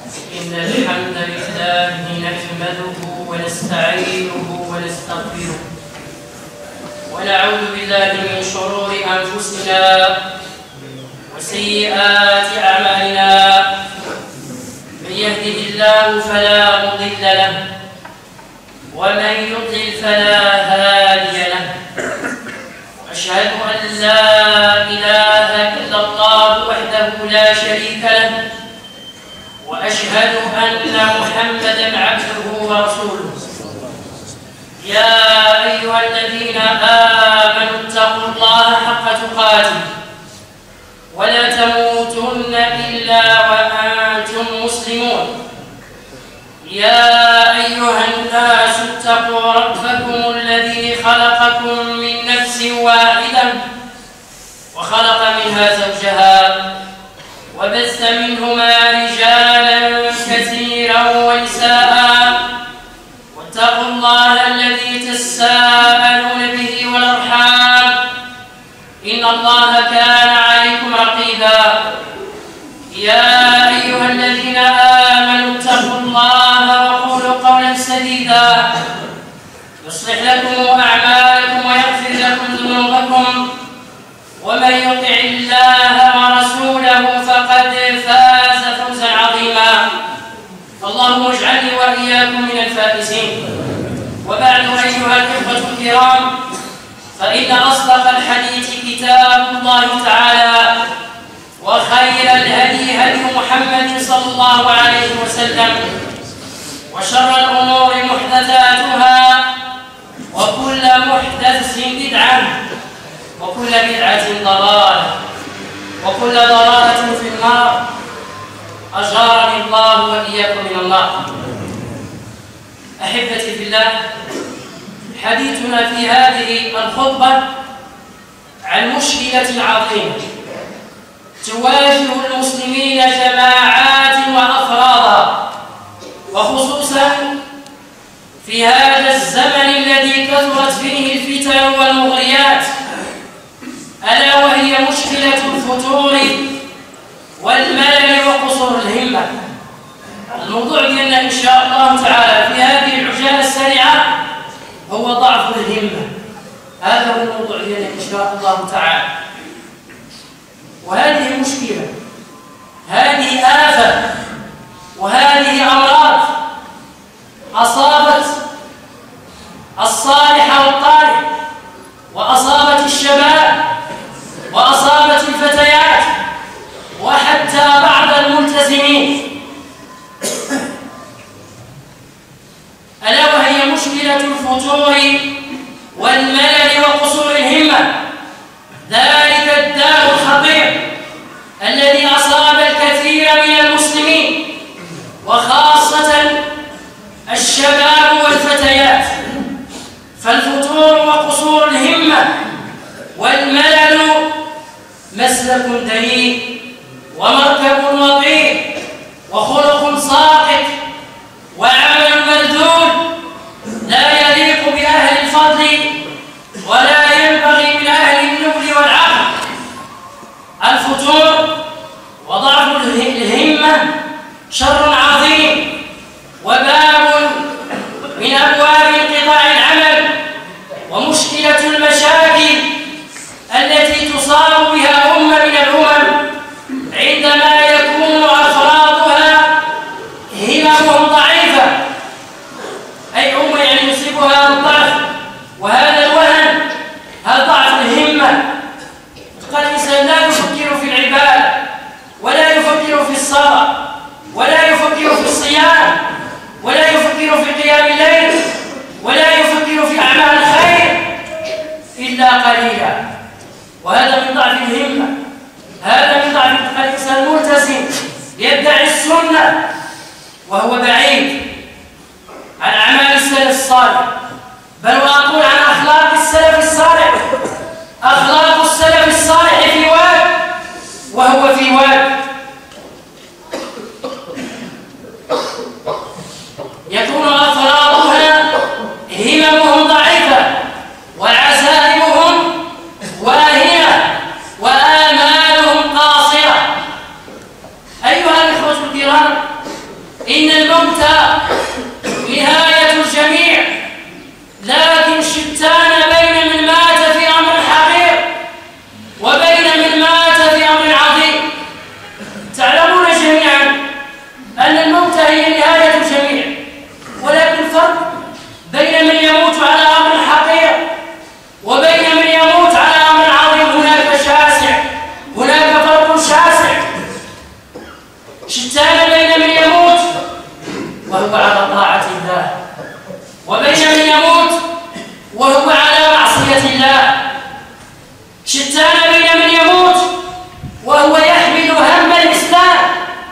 إن الحمد لله نحمده ونستعينه ونستغفره ونعوذ بالله من شرور أنفسنا وسيئات أعمالنا. من يهده الله فلا مضل له ومن يضلل فلا هادي له. أشهد أن لا إله إلا الله وحده لا شريك له وأشهد أن محمدًا عبده ورسوله. يا أيها الذين آمنوا اتقوا الله حق تقاته ولا تموتن إلا وأنتم مسلمون. يا أيها الناس اتقوا ربكم الذي خلقكم من نفس واحدة وخلق منها زوجها وبث منهما رجالا كثيرا ونساء واتقوا الله الذي تساءلون به والأرحام إن الله كان عليكم رقيبا. يا أيها الذين آمنوا اتقوا الله وقولوا قولا سديدا يصلح لكم أعمالكم ويغفر لكم ذنوبكم ومن يطع الله ورسوله فقد فاز فوزا عظيما. اللهم اجعلني وإياكم من الفائزين. وبعد أيها الإخوة الكرام، فإن أصدق الحديث كتاب الله تعالى وخير الهدي هدي محمد صلى الله عليه وسلم وشر الأمور محدثاتها وكل محدث بدعة وكل بدعة ضلالة وكل ضلالة في النار. أجارني الله وإياكم من النار. أحبتي في الله، حديثنا في هذه الخطبة عن مشكلة عظيمة تواجه المسلمين جماعات وأفرادا، وخصوصا في هذا الزمن الذي كثرت فيه الفتن والمغريات، ألا وهي مشكلة الفتور والملل وقصور الهمة. الموضوع ديالنا إن شاء الله تعالى في هذه العجالة السريعة هو ضعف الهمة. هذا هو الموضوع ديالنا إن شاء الله تعالى. وهذه مشكلة، هذه آفة، وهذه أمراض أصابت الصالح والطالح، وأصابت الشباب، وأصابت الفتيات، وحتى بعض الملتزمين. ألا وهي مشكلة الفتور والملل وقصور الهمة، ذلك الداء الخطير الذي أصاب الكثير من المسلمين وخاصة الشباب والفتيات. فالفتور وقصور الهمة والملل مسلك دنيء ومركب وطيء وخلق ساقط وعمل مردود لا يليق بأهل الفضل ولا ينبغي من أهل النبل والعقل. الفتور وضعف الهمة شر عظيم وباب من أبواب انقطاع العمل ومشكلة المشاكل التي تصاب بها أمة من الأمم عندما يكون أفرادها هممهم ضعيفة، أي أمة يعني يصيبها الضعف. وهذا الوهن، هذا ضعف الهمة. قد الإنسان لا يفكر في العبادة ولا يفكر في الصلاة ولا يفكر في الصيام ولا يفكر في قيام الليل ولا يفكر في أعمال الخير إلا قليلا. وهذا من ضعف الهمة، هذا من ضعف الإنسان الملتزم يدعي السنة وهو بعيد عن أعمال السلف الصالح، بل وأقول عن أخلاق السلف الصالح. أخلاق السلف الصالح في واد وهو في واد. يكون أفرادها هممهم ضعيفة وعزائمهم واهية وآمالهم قاصرة. أيها الإخوة الكرام، وبين من يموت وهو على معصية الله، شتان بين من يموت وهو يحمل هم الإسلام،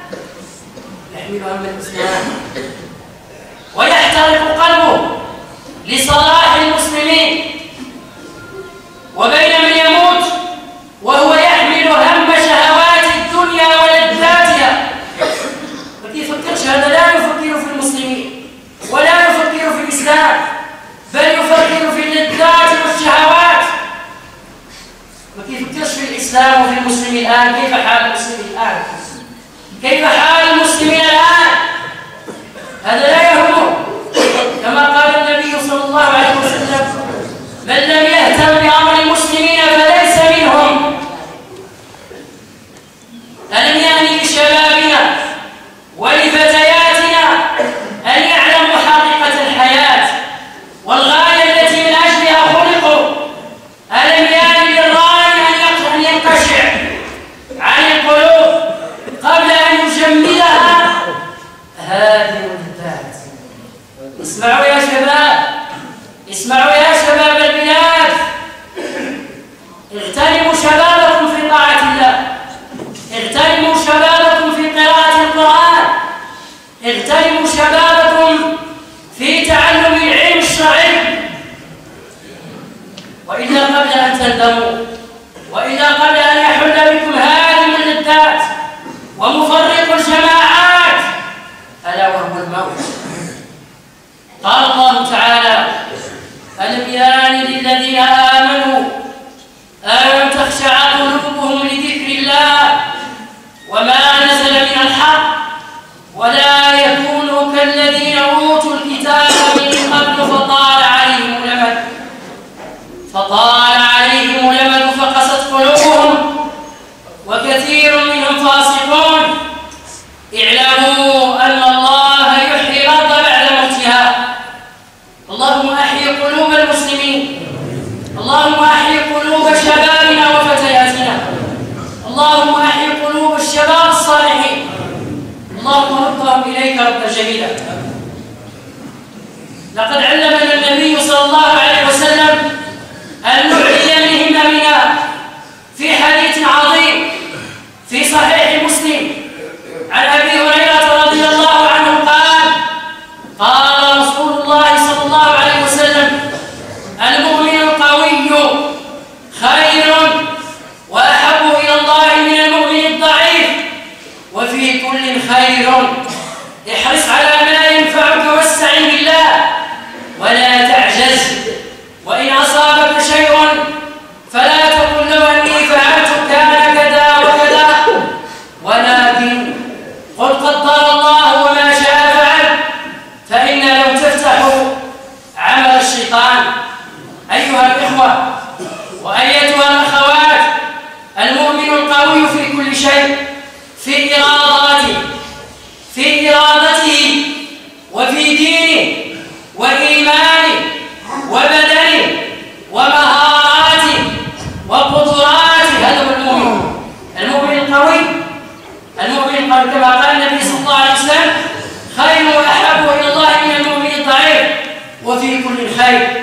ويحترق قلبه لصلاح المسلمين، وبين من يموت وهو يحمل هم شهوات الدنيا ولذاتها. ما يفكرش هذا، لا يفكر في المسلمين ولا يفكر في الإسلام، بل يفكر في اللذات والشهوات. ما يفكرش في الإسلام وفي المسلمين الآن. كيف حال المسلمين الآن؟ كيف حال المسلمين الآن؟ هذا لا يهمه. كما قال النبي صلى الله عليه وسلم: من لم يهتم بأمر المسلمين فليس منهم. ألم يعني لشبابنا ولفتياتنا أن يعلموا حقيقة الحياة والغاية التي من أجلها خلقوا؟ ألم يعني للراعي أن ينقشع عن القلوب قبل أن يجملها هذه اللذات؟ اسمعوا يا شباب، اسمعوا يا شباب البلاد، اغتنموا شبابكم في طاعة الله، اغتنموا شبابكم في قراءة القرآن، اغتنموا شبابكم في تعلم العلم الشرعي، وإلا قبل أن تندموا، وإلا قبل أن يحل بكم هادم اللذات ومفرق الجماعات ألا وهو الموت. قال الله تعالى: ألم يان للذين آمنوا أن تخشع قلوبهم لذكر الله وما نزل من الحق ولا يكونوا كالذين أوتوا الكتاب من قبل فطال عليهم الأمد فقست قلوبهم وكثير منهم فاسقون. اعلموا أن الله يحيي الأرض بعد موتها. اللهم أحيي قلوب المسلمين، اللهم أحيي قلوب شبابنا وفتياتنا، اللهم أحيي قلوب الشباب الصالحين، اللهم ردهم إليك ردا جميلا. لقد علمنا النبي صلى الله عليه وسلم أن نعلي من هممنا في حديث عظيم في صحيح مسلم عن أبي هريرة رضي الله عنه قال: قال رسول الله صلى الله عليه وسلم: المؤمن القوي خير وأحب إلى الله من المؤمن الضعيف، وفي كل خير، احرص على ما ينفعك واستعن بالله ولا تعجز، وإن أصابك شيء فلا تقل له أني فعلت كان كذا وكذا، ولكن قل قدر الله وما شاء فعل، فإن لو تفتحوا عمل الشيطان. أيها الإخوة وأيتها الأخوات، المؤمن القوي في كل شيء، في إرادته وفي دينه وإيمانه وبدنه ومهاراته وقدراته. هذا هو المؤمن القوي. المؤمن القوي كما قال النبي صلى الله عليه وسلم: خير وأحب إلى الله من المؤمن الضعيف، وفي كل خير.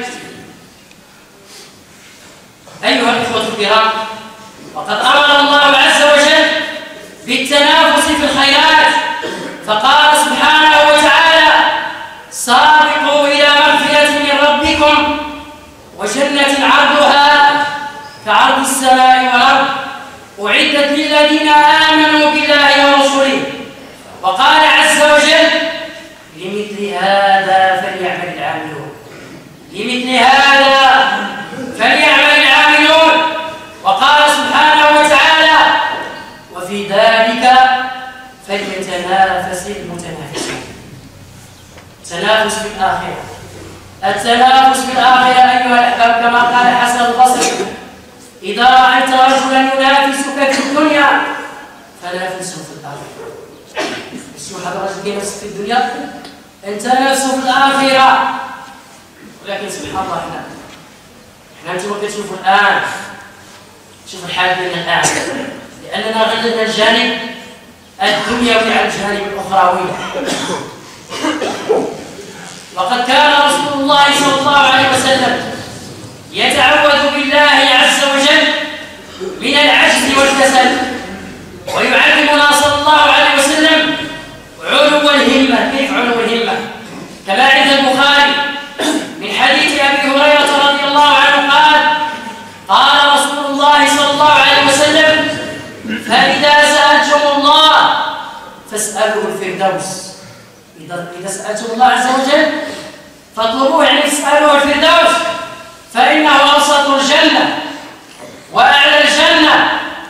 أيها الإخوة الكرام، وقد أمر الله عز وجل بالتنافس في الخيرات، فقال سبحانه وتعالى: سابقوا إلى مغفرة من ربكم وجنة عرضها كعرض السماء والأرض أعدت للذين آمنوا بالله ورسله. وقال عز وجل: لمثل هذا فليعمل العاملون، لمثل هذا فليعمل العاملون. وقال سبحانه وتعالى: وفي ذلك فليتنافس المتنافسون. تنافس في الآخرة، التنافس في الآخرة أيها الأحباب، كما قال حسن البصري: إذا رأيت رجلا ينافسك في الدنيا فنافسه في الآخرة. شو هذا الرجل ينافسك في الدنيا؟ أنت نفسه في الآخرة. ولكن سبحان الله احنا أنتم كتشوفوا الآن، شوفوا الحال ديالنا الآن، لأننا غلبنا الجانب الدنيوي على الجانب الأخروي. وقد كان رسول الله صلى الله عليه وسلم يتعوذ بالله عز وجل من العجز والكسل، ويعلمنا صلى الله عليه وسلم علو الهمة. كيف علو الهمة؟ كما عند البخاري من حديث أبي هريرة رضي الله عنه قال رسول الله صلى الله عليه وسلم: فإذا سألتم الله فاسألوا الفردوس. إذا سألتم الله عز وجل فاطلبوه، يعني اسألوا الفردوس، فإنه أوسط الجنة وأعلى الجنة،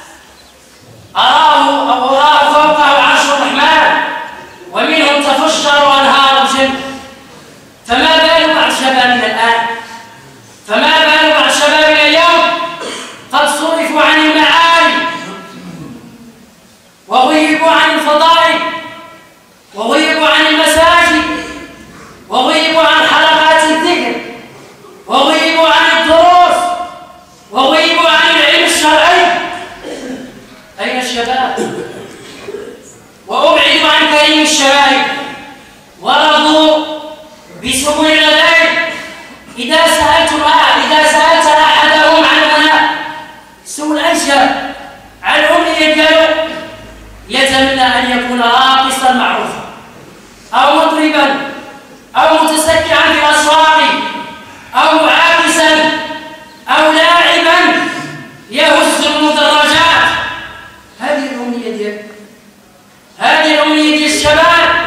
أراه فوقه عرش الرحمن، ومنهم تفجر أنهار الجنة. فما بال بعض شبابنا الآن؟ فما بال بعض شبابنا اليوم قد صرفوا عن المعالي وغيبوا عن الفضائل وغيبوا عن المساجد وغيبوا عن حلقات الذكر وغيبوا عن الدروس وغيبوا عن العلم الشرعي. أين الشباب؟ وأبعدوا عن كريم الشباب ورضوا بسبل الغيب. إذا سألت أحدهم عن هنا سوء الأشياء عن أمنية دياله، يتمنى أن يكون راقصا معروفا أو مطربا أو متسكعا في الأسواق أو عاكسا أو لاعبا يهز المدرجات. هذه الأمنية ديال الشباب.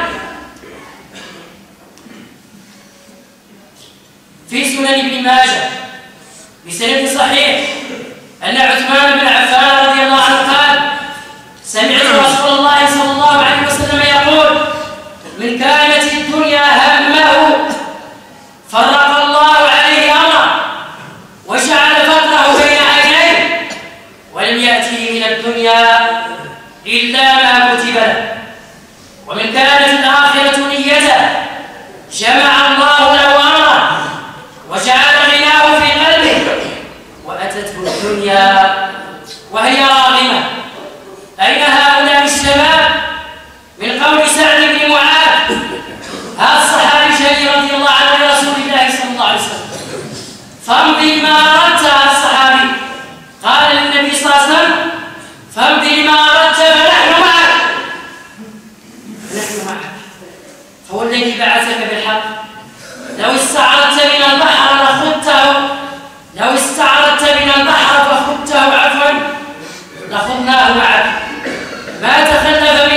في سنن ابن ماجه بسند صحيح أن عثمان بن عفان رضي الله عنه قال: سمعت رسول الله صلى الله عليه وسلم يقول: من كانت الدنيا همه فرق الله عليه أمره وجعل فقره بين عينيه، ولم يأته من الدنيا إلا ما كتب له. ومن كانت الآخرة نيته جمع الله له أمره وجعل غناه في قلبه، وأتته الدنيا وهي راغمة. أين هؤلاء الشباب؟ من قول سعد بن معاذ هذا الصحابي الجليل رضي الله عنه لرسول الله صلى الله عليه وسلم: فامضي ما أردت. هذا الصحابي قال للنبي صلى الله عليه وسلم: فامضي ما أردت فنحن معك. نحن معك. هو الذي بعثك بالحق. لو استعرضت من البحر لخذناه معك. ما تخلف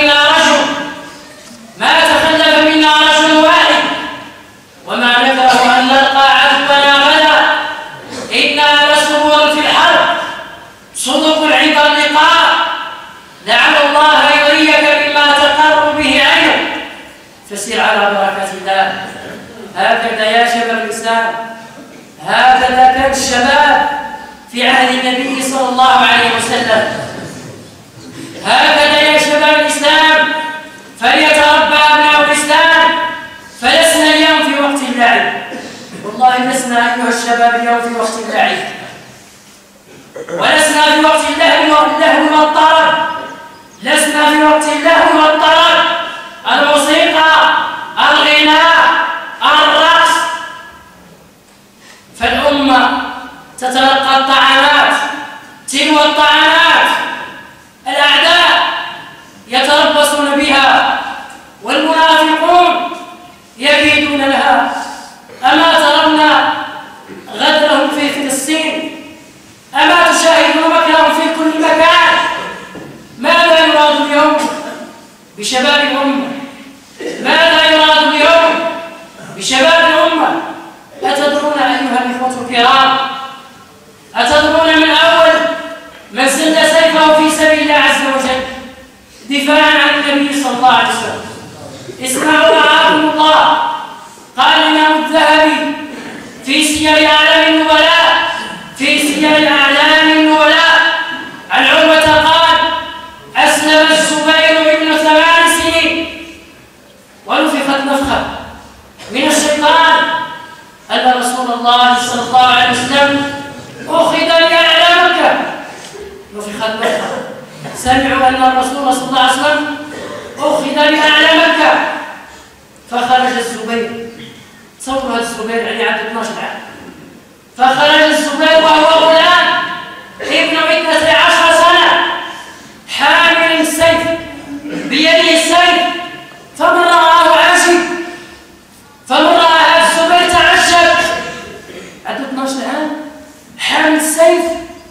منا رجل واحد، وما نكره أن نلقى عدونا غدا. إنا لصبور في الحرب صدق عند اللقاء، لعل الله يريك بما تقر به عينك، فسر على بركة الله. هكذا يا شباب الإسلام، هكذا كان الشباب في عهد النبي صلى الله عليه وسلم. هكذا يا شباب الإسلام فليتربى أبناء الإسلام، فلسنا اليوم في وقت اللعب. والله لسنا أيها الشباب اليوم في وقت اللعب، ولسنا في وقت اللهو والطرب. لسنا في وقت اللهو والطرب، الموسيقى، الغناء، الرقص. فالأمة تتلقى الطعنات تلو الطعنات، الأعداء يتربصون بها والمنافقون يكيدون لها. أما ترون غدرهم في فلسطين؟ أما تشاهدون مكرهم في كل مكان؟ ماذا يراد اليوم بشباب الأمة؟ ماذا يراد اليوم بشباب الأمة؟ أتدرون أيها الإخوة الكرام، أتدرون من أول من سد سيفه في سبيل الله عز وجل دفاعا عن النبي صلى الله عليه وسلم؟ اسمعوا رعاكم الله. قال الإمام الذهبي في سير أعلام النبلاء عن عروة قال: أسلم الزبير ابن 8 سنين ونفخت نفخة من الشيطان أن رسول الله صلى الله عليه وسلم أخذ لأعلى مكة. نفخت نفخة، سمعوا أن الرسول صلى الله عليه وسلم أخذ لأعلى مكة، فخرج الزبير تصوروا هذا الزبير يعني عنده 12 عام، فخرج الزبير وهو غلام ابن 12 سنة حامل السيف بيده السيف، فمن رآه عجب، فمن رأى هذا الزبير تعجب، عنده 12 عام حامل السيف،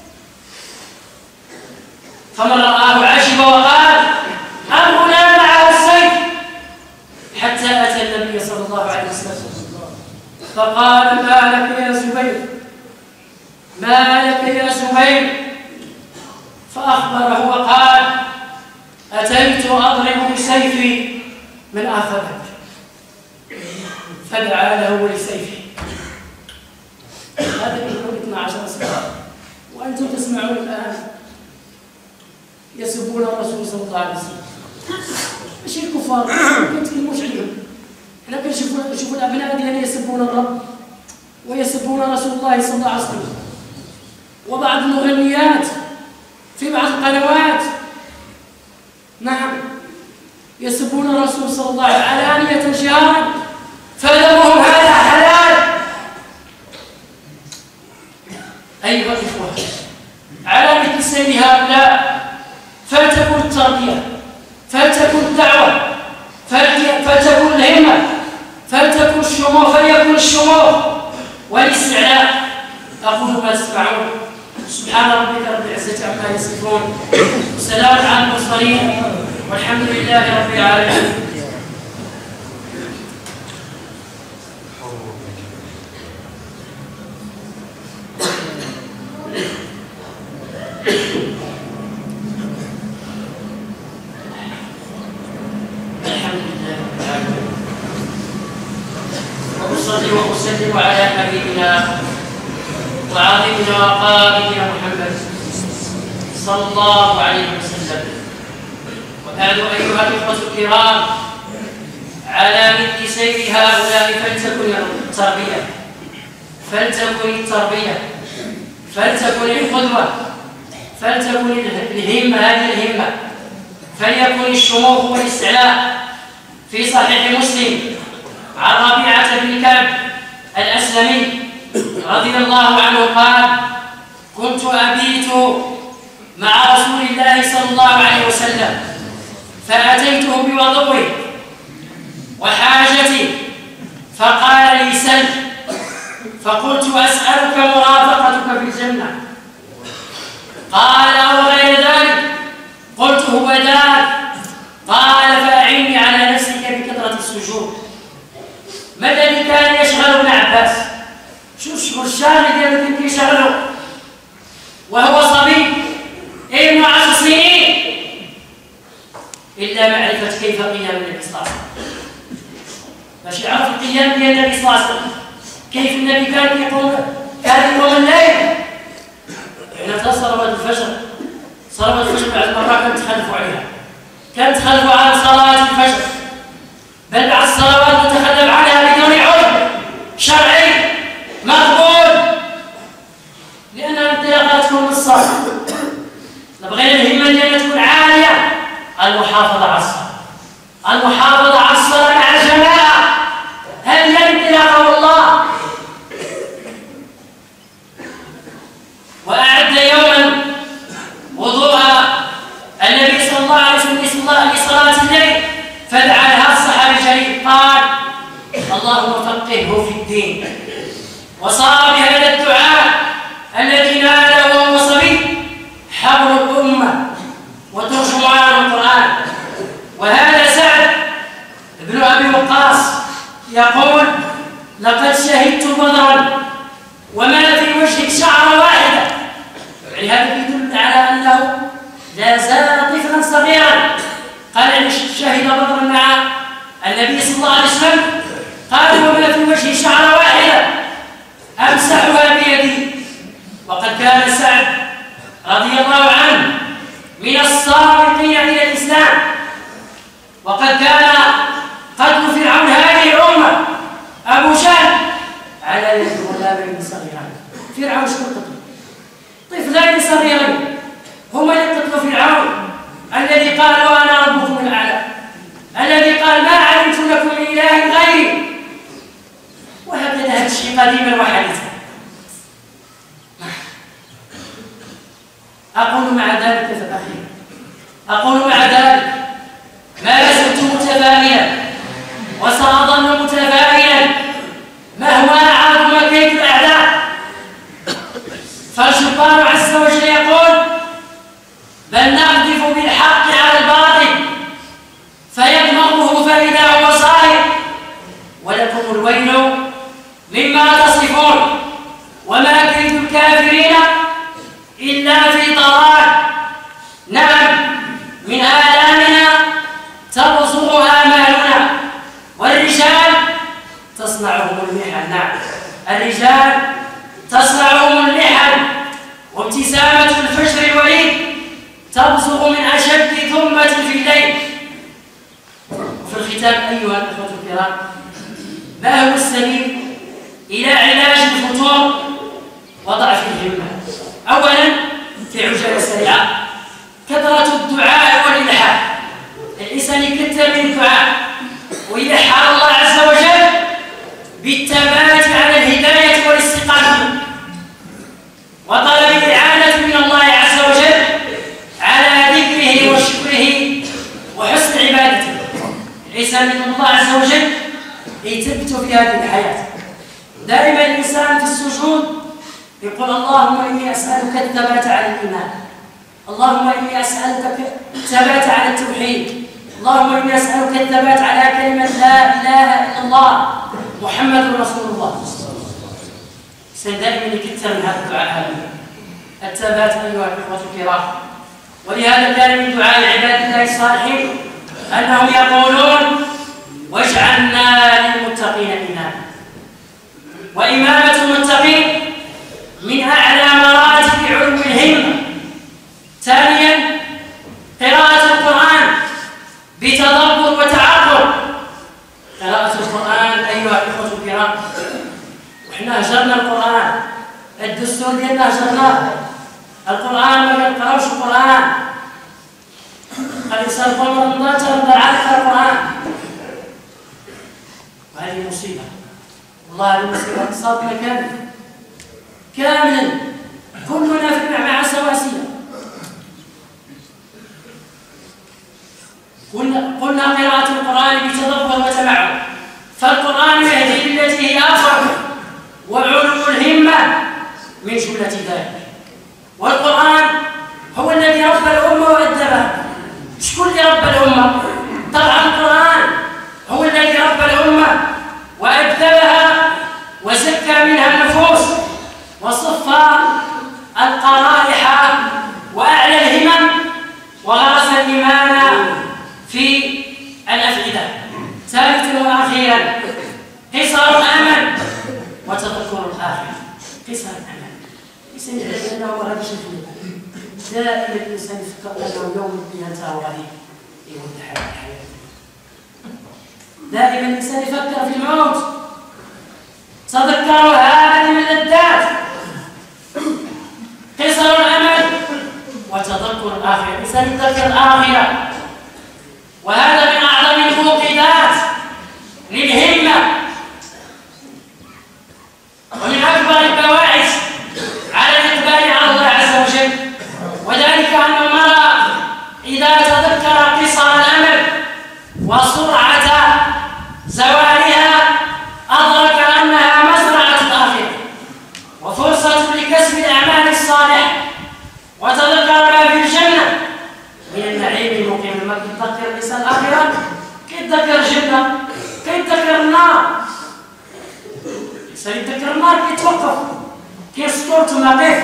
فمن رآه عجب وقال الغلام معه السيف، حتى أتى النبي صلى الله عليه وسلم فقال ما لك يا زبير، ما لك يا زبير، فأخبره وقال أتيت أضرب بسيفي من آخرك، فدعا له ولسيفه. هذا من 12 سنة وأنتم تسمعون الآن يسبون الرسول صلى الله عليه وسلم. ماشي الكفار ما نتكلموش عليهم، حنا كنشوفوا الأبناء ديالنا يسبون الرب ويسبون رسول الله صلى الله عليه وسلم، وبعض المغنيات في بعض القنوات نعم يسبون الرسول صلى الله عليه وسلم علانية جهارا، فدمهم هذا حلال. أيها الإخوة، على مثل سير هؤلاء فلتكن التربية، فلتكن الدعوة، فلتكن الهمة، فلتكن الشموخ، فليكن الشموخ والاستعلاء. أقول ما تسمعون. سبحان ربك رب العزة عما يصفون، وسلام على المرسلين، والحمد لله رب العالمين. وأصلي وأسلم على حبيبنا وعظيمنا وقائدنا محمد صلى الله عليه وسلم. وبعد أيها الإخوة الكرام، على مثل سير هؤلاء فلتكن التربية، فلتكن التربية، فلتكن القدوة، فلتكن الهمة، هذه الهمة، فليكن الشموخ والاستعلاء. في صحيح مسلم عن ربيعة بن كعب الأسلمي رضي الله عنه قال كنت أبيت مع رسول الله صلى الله عليه وسلم، فأتيته بوضوءه وحاجتي، فقال لي سل، فقلت أسألك مرافقتك في الجنة، قال أو غير ذلك، قلت هو ذلك، قال فأعني على نفسك بكثرة السجود. ما الذي كان يشغل ابن عباس؟ شوف الشاغل ديالو كيف كيشغله وهو صبي ابن 10 سنين، إلا معرفة كيف قيام النبي صلى الله عليه وسلم، باش يعرف القيام ديال النبي صلى الله عليه وسلم، كيف النبي كان يقوم الليل. حنا صلوات الفجر، صلوات الفجر بعض المرات كانت تخلفوا عليها، كانت تخلفوا على صلاة الفجر، بل بعض الصلوات نتخلف عنها بدون عذر شرعي مقبول، لأنها انطلاقات تكون من الصلاة. نبغي الهمة ديالنا تكون عالية، المحافظة على الصلاة، المحافظة على الصلاة مع الجماعة، هذه هي انطلاقة والله. وأعد يوما وضوء النبي صلى الله عليه وسلم لصلاة الليل، فدعا لها الصحابي الجليل قال اللهم فقهه في الدين، وصار بهذا الدعاء الذي ناله وهو صبي حبر الأمة وترجمان القرآن. وهذا سعد بن أبي وقاص يقول لقد شهدت بدرا وما في وجهك شعرة واحدة، يعني هذا يدل على أنه لا زال طفلا صغيرا. قال يعني شهد بدرا مع النبي صلى الله عليه وسلم، قال وما في وجهي شعرة واحدة أمسحها بيدي. وقد كان سعد رضي الله عنه من السابقين إلى الإسلام، وقد كان قتل فرعون هذه الأمة أبو جهل على يد غلامين صغيرين. فرعون شكون قتل؟ طفلين صغيرين هما اللي قتلوا فرعون الذي قال وأنا ربكم الأعلى، الذي قال ما علمت لكم من إله غيري. تمشي قديما وحديثا. أقول مع ذلك في الأخير، أقول مع ذلك ما زلت متفائلا وسأظل متفائلا مهما عظم كيد الأعداء. فالجبار عز وجل يقول: بل نقذف بالحق على الباطل فيدمغه فإذا هو صاهر ولكم الويل مما تصفون وما كيد الكافرين إلا في ضلال. نعم، من آلامنا تبصر آمالنا، والرجال تصنعهم المحن. نعم، الرجال تصنعهم اللحن، وابتسامة الفجر الوليد تبصر من أشد ثمة في الليل. وفي الختام أيها الأخوة الكرام، ما هو السبيل إلى علاج الفتور وضعف الهمة؟ أولا، في عجالة سريعة، كثرة الدعاء والإلحاح. الإنسان يكثر من الدعاء ويلح على الله عز وجل بالثبات على الهداية والاستقامة وطلب الإعانة من الله عز وجل على ذكره وشكره وحسن عبادته. الإنسان من الله عز وجل يثبت في هذه الحياة. دائما الإنسان في السجود يقول: اللهم إني أسألك الثبات على الإيمان، اللهم إني أسألك الثبات على التوحيد، اللهم إني أسألك الثبات على كلمة لا إله إلا الله محمد رسول الله. دائما يكثر من هذا الدعاء الثبات أيها الإخوة الكرام. ولهذا كان من دعاء عباد الله الصالحين أنهم يقولون: واجعلنا للمتقين إماما. وإمامة المتقين من أعلى مراتب علو الهمة. ثانيا، قراءة القرآن بتدبر وتعقل. قراءة القرآن أيها الإخوة الكرام، وإحنا هجرنا القرآن، الدستور ديالنا هجرناه. القرآن ما كنقراوش القرآن. الإنسان يقول رمضان ترضى على القرآن، وهذه مصيبة. والله هذه مصيبة اقتصادنا كاملا كلنا في المعمعة سواسية. قلنا قراءة القرآن بتدبر وتمعن، فالقرآن يهدي للتي هي أقرب، وعلو الهمة من جملة ذلك. والقرآن هو الذي ربى الأمة وأدبها. شكون اللي ربى الأمة؟ طبعا القرآن هو الذي ربى الأمة وأدبها وزكى منها النفوس وصفى القرائح وأعلى الهمم وغرس الإيمان في الأفئدة. ثالثا وأخيرا، قصر الأمل وتذكر الآخرة. قصر الأمل، الإنسان يعرف أنه ما غاديش يخلد. دائما الإنسان يفكر أنه يوم ينتهي وغادي يموت الحياة. دائما الإنسان يفكر في الموت. تذكروا هذه من اللذات، قصر الأمل وتذكر الآخرة. الإنسان يتذكر الآخرة، وهذا من أعظم الموقدات للهمة ومن أكبر البواعث على الإقبال على الله عز وجل. وذلك أن المرء إذا تذكر قصر الأمل وسرعة زوالها أدرك أنها مزرعة الآخرة وفرصة لكسب الأعمال الصالحة، وتذكر ما في الجنة من النعيم المقيم. لما كيتذكر الإنسان الآخرة كيتذكر الجنة، كيتذكر النار. الإنسان يتذكر النار كيتوقف، كيسكر تما قف.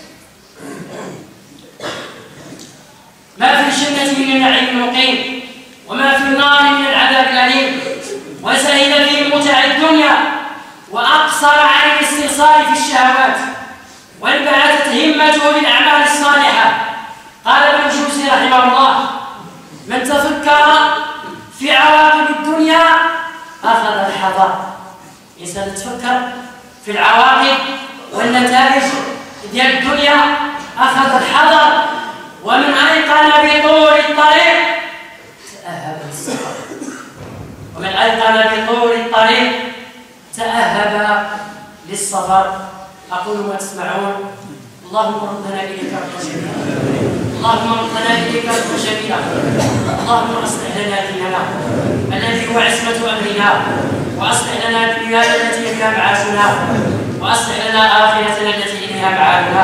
ما في الجنة من النعيم المقيم وما في النار من العذاب الأليم. وسهل فيه متع الدنيا وأقصر عن الاستئصال في الشهوات، وانبعثت همته للأعمال الصالحة. قال ابن الجوزي رحمه الله: من تفكر في عواقب الدنيا أخذ الحذر. الإنسان تفكر في العواقب والنتائج ديال الدنيا أخذ الحذر. ومن أيقن بطول الطريق تأهب للسفر. ومن أيقن بطول الطريق تأهب السفر. أقول ما تسمعون. اللهم ردنا إليك ردا جميلا، اللهم ردنا إليك ردا جميلا. اللهم أصلح لنا ديننا الذي هو عصمة أمرنا، وأصلح لنا دنيانا التي فيها معاشنا، وأصلح لنا آخرتنا التي إليها معادنا.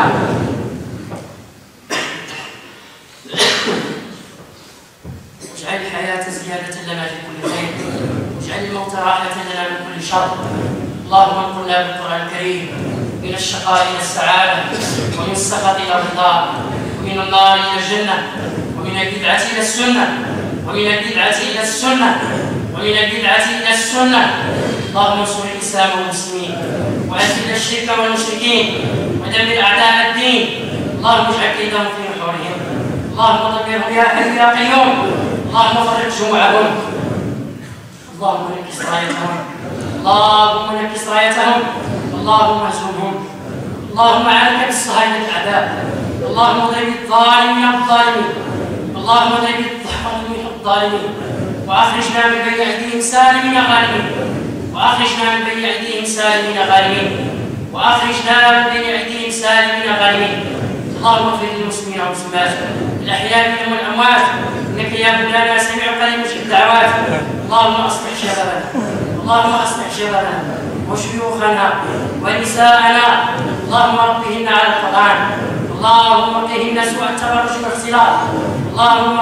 واجعل الحياة زيادة لنا في كل خير، واجعل الموت راحة لنا من كل شر. اللهم انقلنا بالقرآن الكريم من الشقاء إلى السعادة، ومن السخط إلى الرضا، ومن النار إلى الجنة، ومن البدعة إلى السنة، ومن البدعة إلى السنة، ومن البدعة إلى السنة. اللهم انصر الإسلام والمسلمين، وأذل الشرك والمشركين، ودمر أعداء الدين. اللهم اجعل كيدهم في نحورهم، اللهم دمرهم يا حي يا قيوم. اللهم فرق جموعهم، اللهم نكس رايتهم، اللهم نكس رايتهم، اللهم اهزمهم. اللهم عليك بالصهاينة الأعداء، اللهم ضرب الظالمين الظالمين، اللهم ضرب الظالمين الظالمين، وأخرجنا من بين أيديهم سالمين غانمين، وأخرجنا من بين أيديهم سالمين غانمين، وأخرجنا من بين أيديهم سالمين غانمين. اللهم اغفر للمسلمين والمسلمات الأحياء منهم والأموات، إنك يا مولانا سميع قريب مجيب الدعوات. اللهم أصلح شبابنا، اللهم أصلح شبابنا وشيوخنا ونساءنا، اللهم ربهن على القرآن، اللهم قهن سوء التبرج والاختلاط، اللهم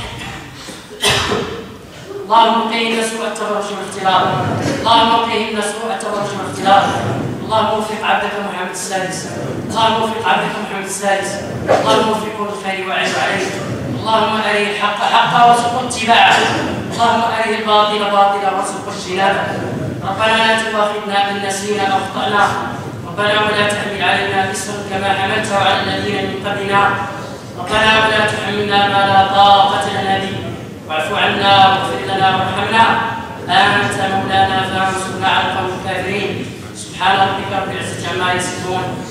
قهن سوء التبرج والاختلاط، اللهم قهن سوء التبرج والاختلاط. اللهم وفق عبدك محمد السادس، اللهم وفق عبدك محمد السادس، اللهم وفقه للخير وأعز عليه. اللهم أريه الحق حقا وارزقه اتباعه، اللهم أريه الباطل باطلا وارزقه اجتنابه. ربنا لا تؤاخذنا إن نسينا أو أخطأنا، ربنا ولا تحمل علينا إصرا كما حملته على الذين من قبلنا، ربنا ولا تحملنا ما لا طاقة لنا به، واعف عنا واغفر لنا وارحمنا، أنت مولانا فانصرنا على القوم الكافرين. سبحان ربك رب العزة عما يصفون،